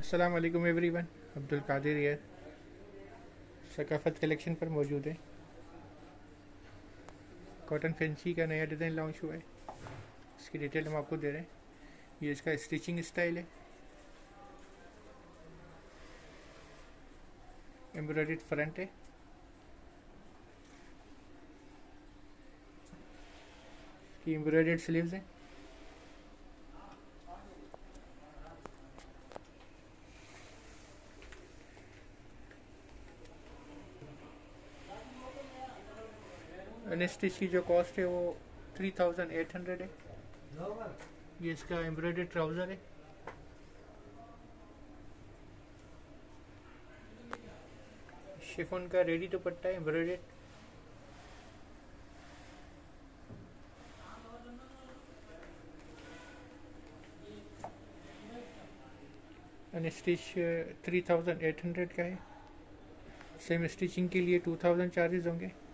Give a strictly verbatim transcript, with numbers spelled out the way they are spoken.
अस्सलाम वालेकुम एवरीवन। अब्दुल कादिर है, सकाफत कलेक्शन पर मौजूद है। कॉटन फैंसी का नया डिज़ाइन लॉन्च हुआ है, इसकी डिटेल हम आपको दे रहे हैं। ये इसका स्टिचिंग स्टाइल है, एम्ब्रॉयडर्ड फ्रंट है, इसकी एम्ब्रॉयडर्ड स्लीव्स हैं। अनस्टिच की जो कॉस्ट है वो थ्री थाउजेंड एट हंड्रेड है। ये इसका एम्ब्रॉयडर्ड ट्राउज़र है, शिफॉन का रेडी दुपट्टा है embroidered. Unstitch three thousand eight hundred का है। सेम स्टिचिंग के लिए टू थाउजेंड चार्जेस होंगे।